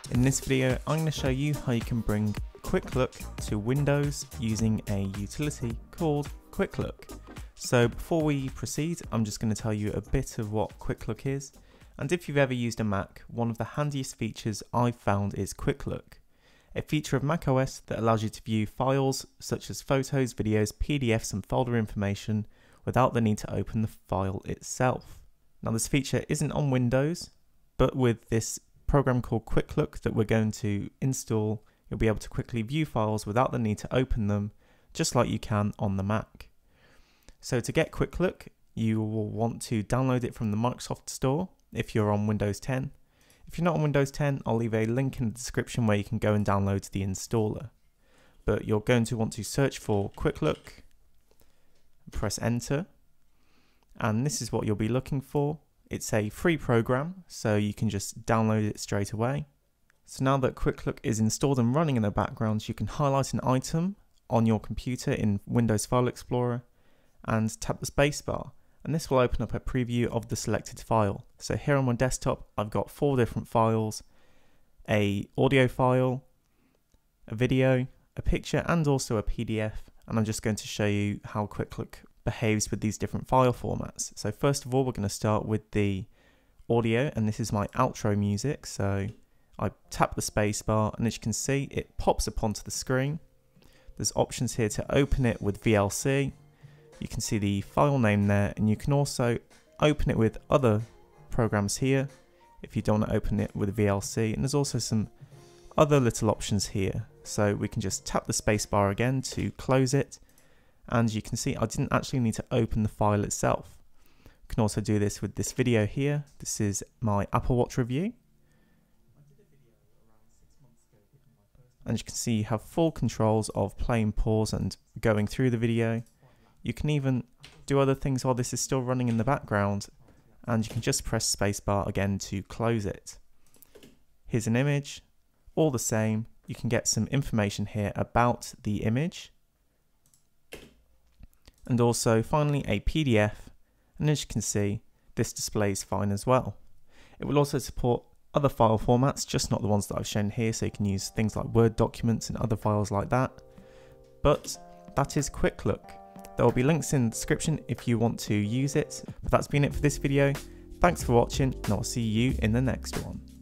In this video, I'm going to show you how you can bring Quick Look to Windows using a utility called Quick Look. So before we proceed, I'm just going to tell you a bit of what Quick Look is. And if you've ever used a Mac, one of the handiest features I've found is Quick Look, a feature of macOS that allows you to view files such as photos, videos, PDFs and folder information without the need to open the file itself. Now this feature isn't on Windows, but with this program called Quick Look that we're going to install, you'll be able to quickly view files without the need to open them, just like you can on the Mac. So to get Quick Look, you will want to download it from the Microsoft Store if you're on Windows 10. If you're not on Windows 10, I'll leave a link in the description where you can go and download the installer. But you're going to want to search for Quick Look, press enter, and this is what you'll be looking for. It's a free program, so you can just download it straight away. So now that Quick Look is installed and running in the background, you can highlight an item on your computer in Windows File Explorer and tap the spacebar, and this will open up a preview of the selected file. So here on my desktop, I've got 4 different files: an audio file, a video, a picture, and also a PDF. And I'm just going to show you how Quick Look behaves with these different file formats. So first of all, we're going to start with the audio, and this is my outro music. So I tap the spacebar, and as you can see, it pops up onto the screen. There's options here to open it with VLC. You can see the file name there, and you can also open it with other programs here if you don't want to open it with VLC. And there's also some other little options here. So we can just tap the spacebar again to close it. And you can see I didn't actually need to open the file itself. You can also do this with this video here. This is my Apple Watch review. And you can see you have full controls of playing pause and going through the video. You can even do other things while this is still running in the background, and you can just press spacebar again to close it. Here's an image, all the same. You can get some information here about the image. And also finally a PDF, and as you can see, this displays fine as well. It will also support other file formats, just not the ones that I've shown here, so you can use things like Word documents and other files like that. But that is Quick Look. There will be links in the description if you want to use it. But that's been it for this video. Thanks for watching, and I'll see you in the next one.